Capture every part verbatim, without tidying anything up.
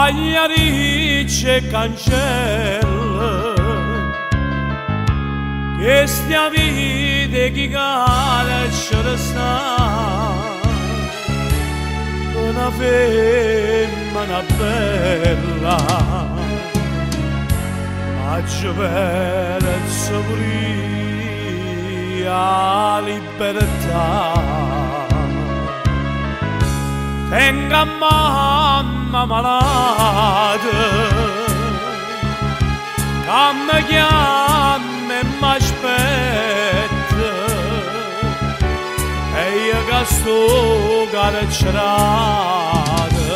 Pagliarice cancella che stia vita chi cara ce ne sta una femmina bella ma ci perezza pure la libertà. Tenga mamma malata che mi chiama e mi aspetta e io che sto carcerata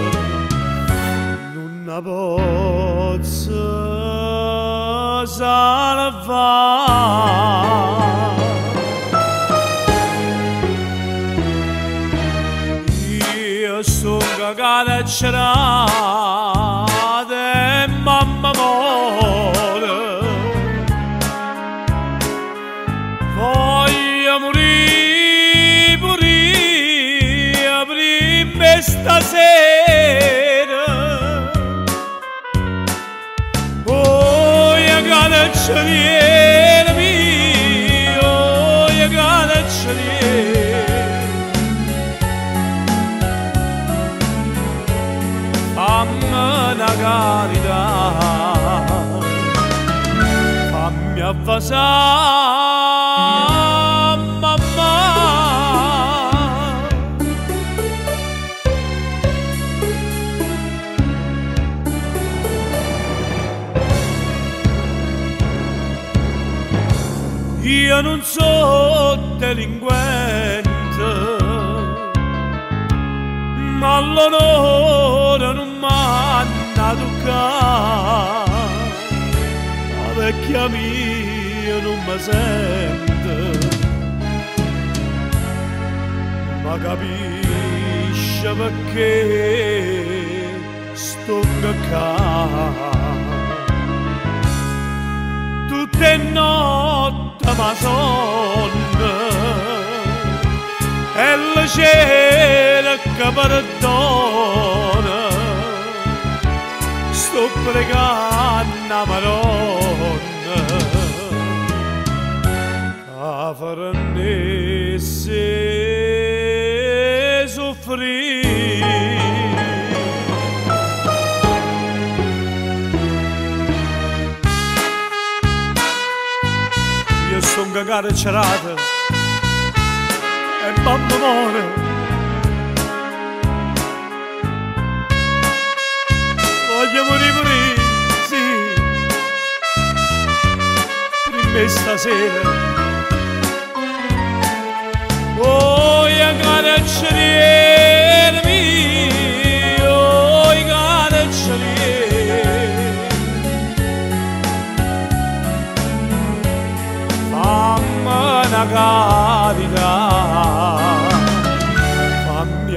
non la posso salvare. Sono carcerata e mamma muore, voglio morire pure prima stasera. Oh, io carceriere mio, oh, io carceriere, fammi una carità, fammi avvasare mamma. Io non so delinquente ma l'onore non m'hanno toccato, la vecchia mia non mi sente, ma capisce perché sto qua. Tutte notte ma sonno e il cielo che perdona, sto pregando a Madonna che farnesse soffrire. Io sono carcerata e mamma muore, voglio morire pure, sì, prima stasera. Oh, io carceriere mio, oh, io carceriere, fammi una carità, fammi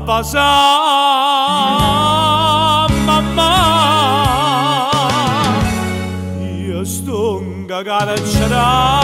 abbassare mamma. Io sto in carcerato